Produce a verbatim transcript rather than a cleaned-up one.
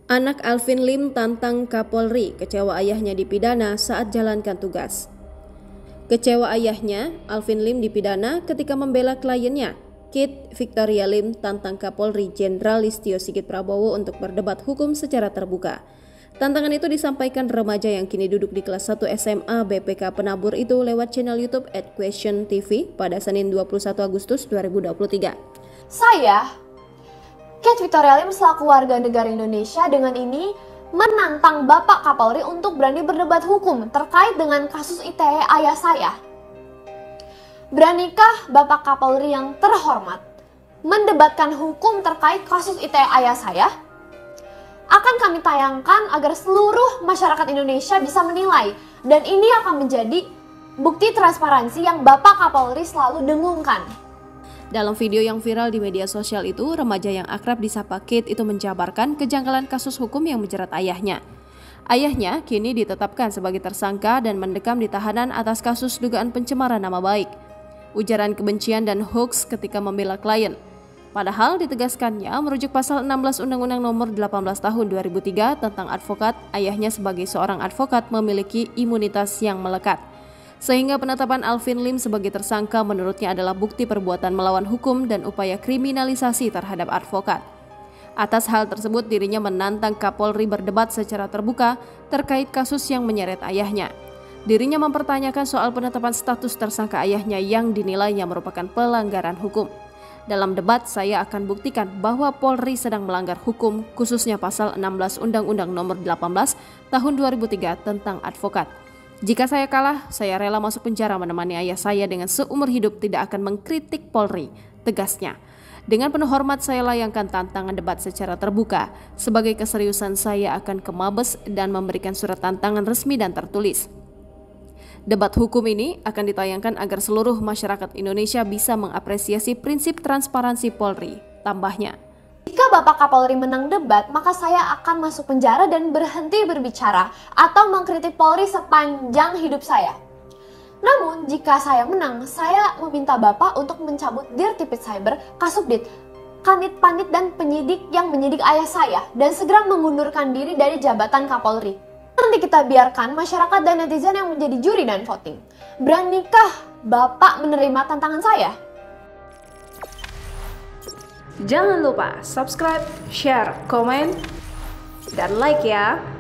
Anak Alvin Lim tantang Kapolri, kecewa ayahnya dipidana saat jalankan tugas. Kecewa ayahnya, Alvin Lim dipidana ketika membela kliennya. Kate Victoria Lim tantang Kapolri Jenderal Listio Sigit Prabowo untuk berdebat hukum secara terbuka. Tantangan itu disampaikan remaja yang kini duduk di kelas satu S M A B P K Penabur itu lewat channel YouTube at Question T V pada Senin dua puluh satu Agustus dua ribu dua puluh tiga. Saya, Kate Victoria Lim selaku warga negara Indonesia dengan ini menantang Bapak Kapolri untuk berani berdebat hukum terkait dengan kasus I T E ayah saya. Beranikah Bapak Kapolri yang terhormat mendebatkan hukum terkait kasus I T E ayah saya? Akan kami tayangkan agar seluruh masyarakat Indonesia bisa menilai, dan ini akan menjadi bukti transparansi yang Bapak Kapolri selalu dengungkan. Dalam video yang viral di media sosial itu, remaja yang akrab disapa Kate itu menjabarkan kejanggalan kasus hukum yang menjerat ayahnya. Ayahnya kini ditetapkan sebagai tersangka dan mendekam di tahanan atas kasus dugaan pencemaran nama baik, ujaran kebencian dan hoaks ketika membela klien. Padahal ditegaskannya merujuk pasal enam belas Undang-Undang Nomor delapan belas Tahun dua ribu tiga tentang advokat, ayahnya sebagai seorang advokat memiliki imunitas yang melekat. Sehingga penetapan Alvin Lim sebagai tersangka menurutnya adalah bukti perbuatan melawan hukum dan upaya kriminalisasi terhadap advokat. Atas hal tersebut dirinya menantang Kapolri berdebat secara terbuka terkait kasus yang menyeret ayahnya. Dirinya mempertanyakan soal penetapan status tersangka ayahnya yang dinilainya merupakan pelanggaran hukum. Dalam debat, saya akan buktikan bahwa Polri sedang melanggar hukum, khususnya pasal enam belas Undang-Undang Nomor delapan belas Tahun dua ribu tiga tentang advokat. Jika saya kalah, saya rela masuk penjara menemani ayah saya dengan seumur hidup tidak akan mengkritik Polri, tegasnya. Dengan penuh hormat saya layangkan tantangan debat secara terbuka. Sebagai keseriusan saya akan ke Mabes dan memberikan surat tantangan resmi dan tertulis. Debat hukum ini akan ditayangkan agar seluruh masyarakat Indonesia bisa mengapresiasi prinsip transparansi Polri, tambahnya. Jika Bapak Kapolri menang debat, maka saya akan masuk penjara dan berhenti berbicara atau mengkritik Polri sepanjang hidup saya. Namun, jika saya menang, saya meminta Bapak untuk mencabut Dirtipid Cyber, Kasubdit, Kanit Panit dan penyidik yang menyidik ayah saya dan segera mengundurkan diri dari jabatan Kapolri. Nanti kita biarkan masyarakat dan netizen yang menjadi juri dan voting. Beranikah Bapak menerima tantangan saya? Jangan lupa subscribe, share, komen, dan like ya!